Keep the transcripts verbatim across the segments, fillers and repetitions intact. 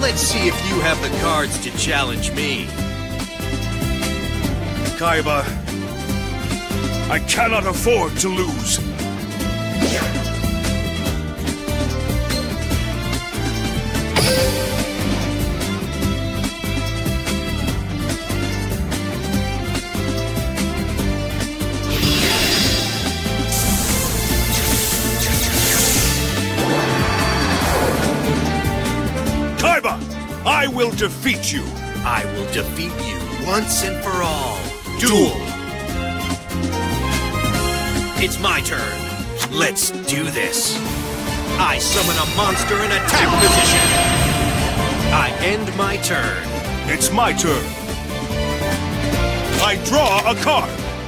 Let's see if you have the cards to challenge me. Kaiba, I cannot afford to lose. Kaiba, I will defeat you. I will defeat you once and for all. Duel! It's my turn. Let's do this. I summon a monster in attack position. I end my turn. It's my turn. I draw a card.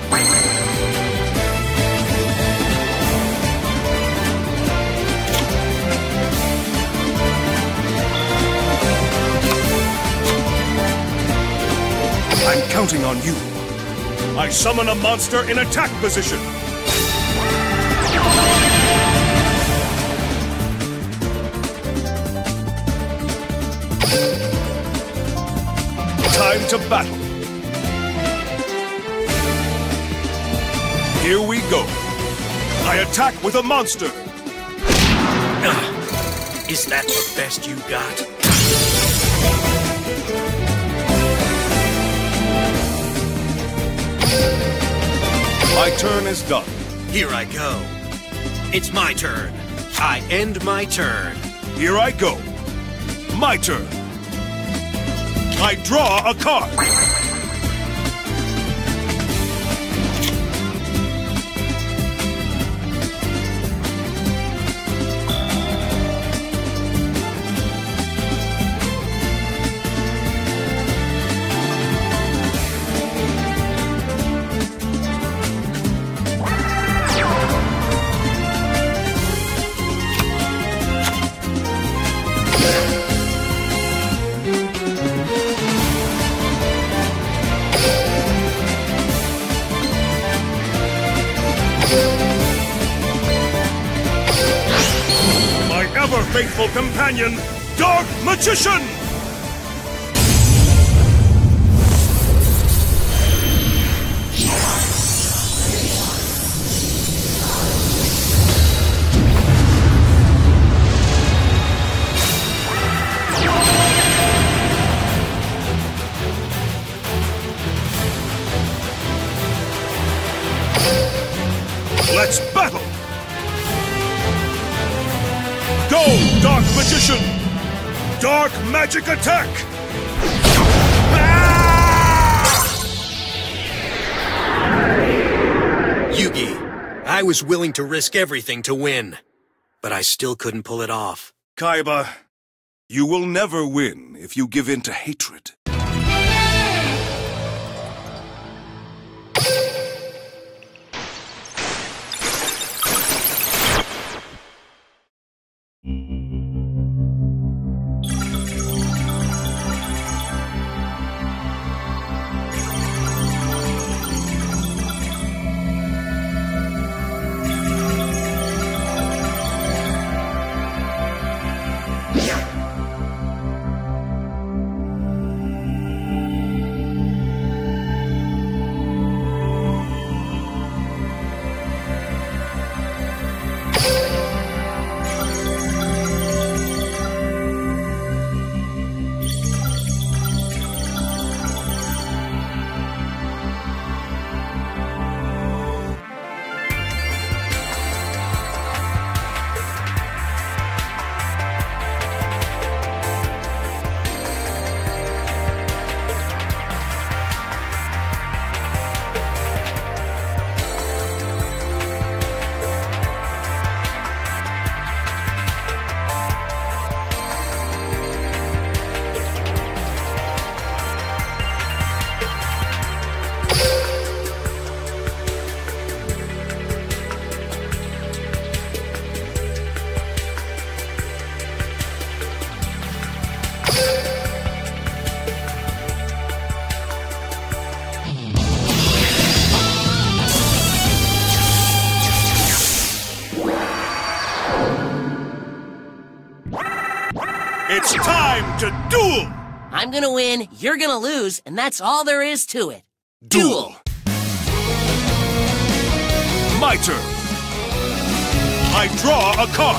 I'm counting on you. I summon a monster in attack position. Time to battle. Here we go. I attack with a monster. Uh, is that the best you got? My turn is done. Here I go. It's my turn. I end my turn. Here I go. My turn. I draw a card. Faithful companion, Dark Magician! Let's battle! Go, Dark Magician! Dark Magic Attack! Yugi, I was willing to risk everything to win, but I still couldn't pull it off. Kaiba, you will never win if you give in to hatred. It's time to duel! I'm gonna win, you're gonna lose, and that's all there is to it. Duel! My turn. I draw a card.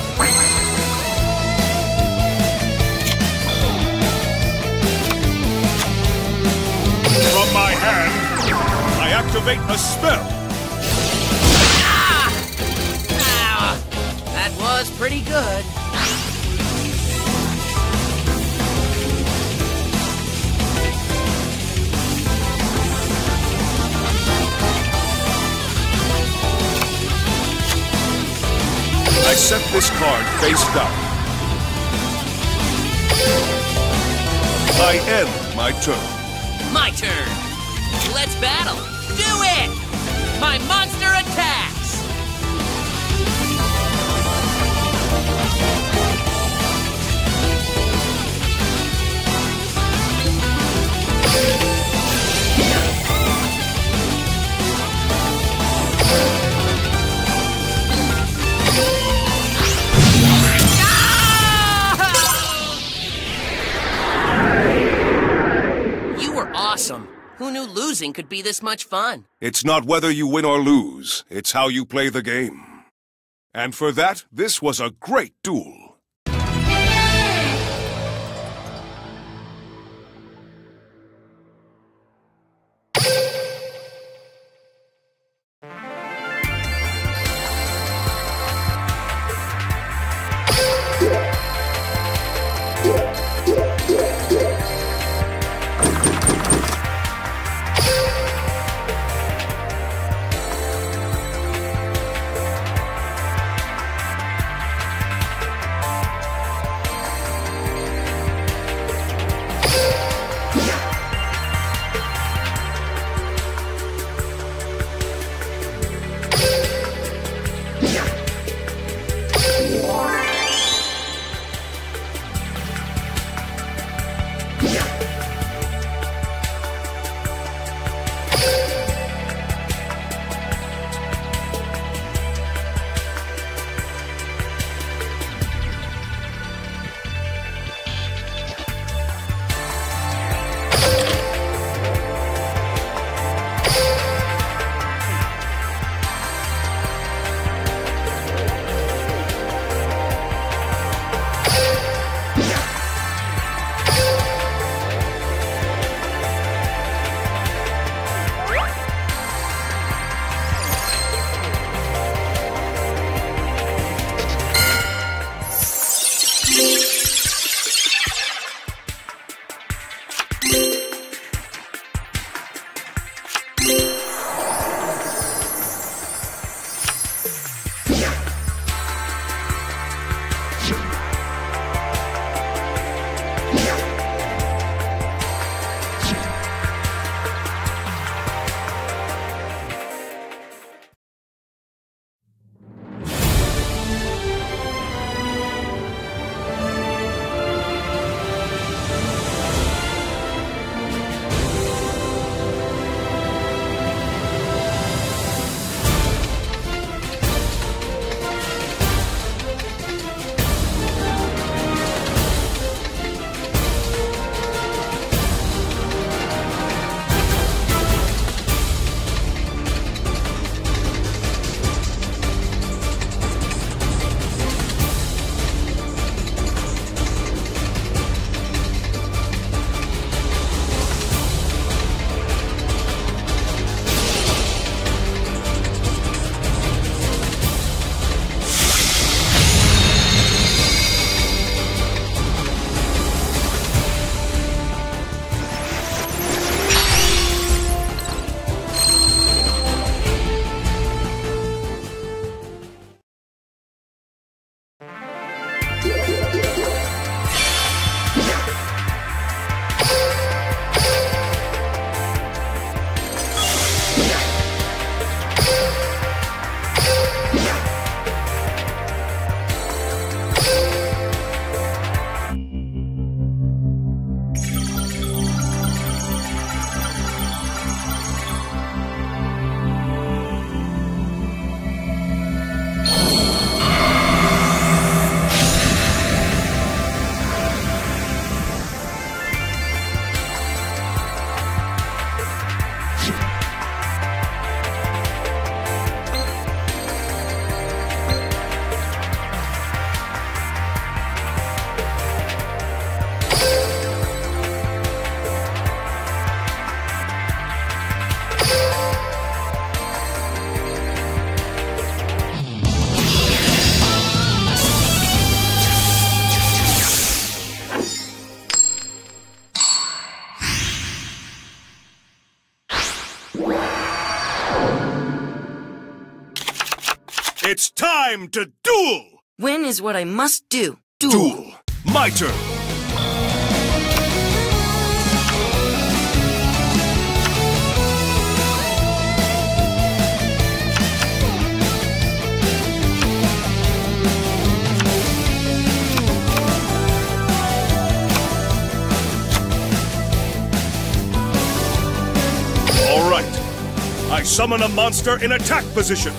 From my hand, I activate a spell. Ah! Ah! That was pretty good. I set this card face down. I end my turn. My turn. Let's battle. Do it! My monster attacks! Awesome. Who knew losing could be this much fun? It's not whether you win or lose, it's how you play the game. And for that, this was a great duel. Time to duel! Win is what I must do. Duel. Duel. My turn. All right. I summon a monster in attack position.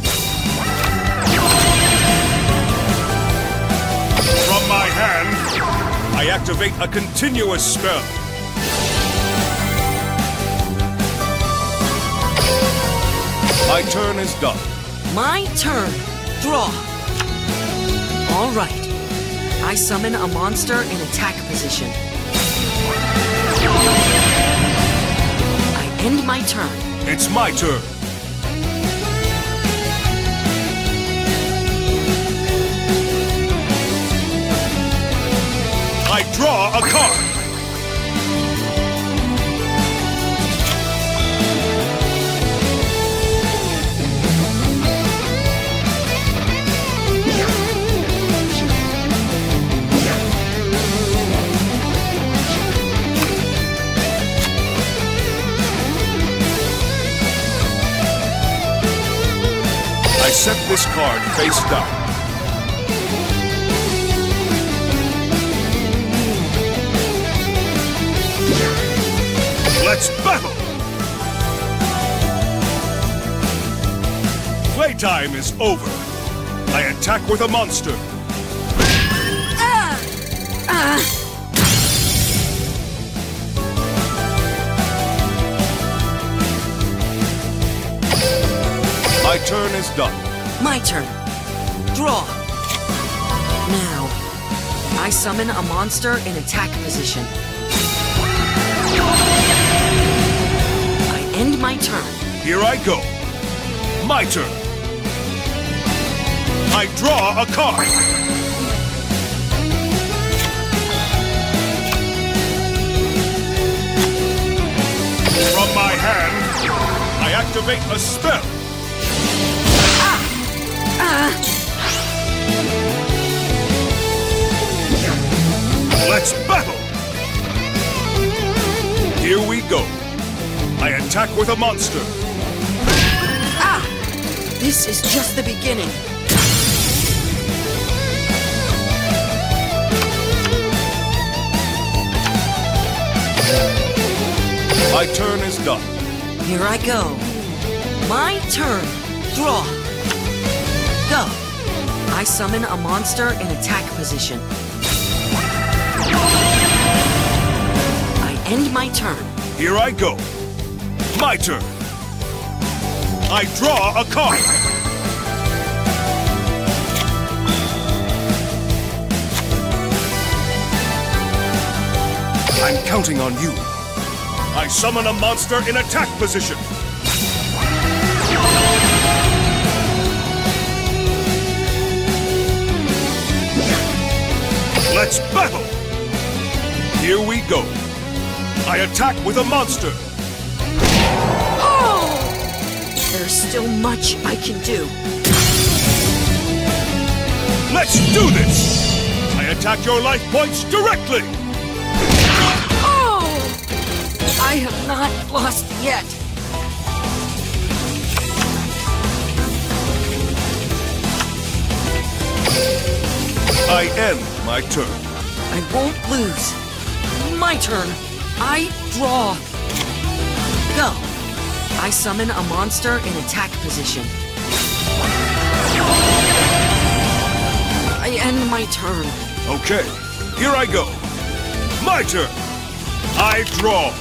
From my hand, I activate a continuous spell. My turn is done. My turn. Draw. All right. I summon a monster in attack position. I end my turn. It's my turn. I draw a card. I set this card face down. Let's battle! Playtime is over. I attack with a monster. Ah! Ah! My turn is done. My turn. Draw. Now, I summon a monster in attack position. I end my turn. Here I go. My turn. I draw a card. From my hand, I activate a spell. Let's battle! Here we go. I attack with a monster. Ah! This is just the beginning. My turn is done. Here I go. My turn. Draw. Go. I summon a monster in attack position. I end my turn. Here I go. My turn. I draw a card. I'm counting on you. I summon a monster in attack position. Let's battle! Here we go. I attack with a monster. Oh! There's still much I can do. Let's do this! I attack your life points directly! Oh! I have not lost yet. I end my turn. I won't lose. My turn. I draw. Go. I summon a monster in attack position. I end my turn. Okay, here I go. My turn. I draw.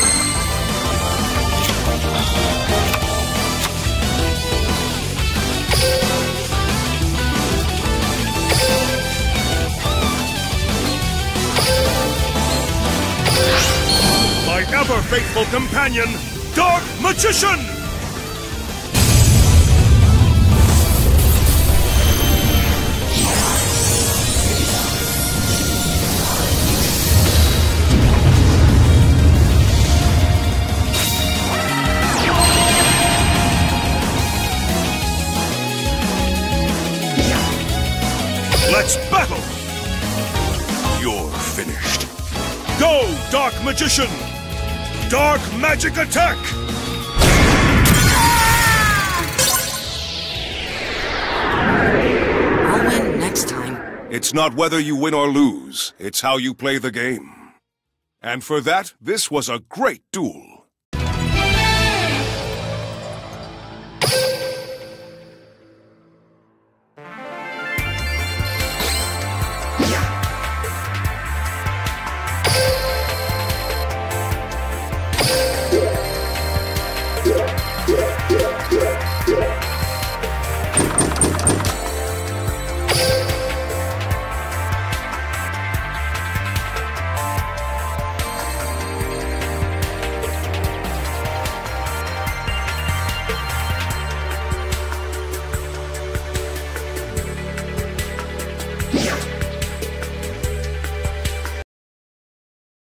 My ever-faithful companion, Dark Magician! you're finished. Go, Dark Magician! Dark Magic Attack! I'll win next time. It's not whether you win or lose, it's how you play the game. And for that, this was a great duel.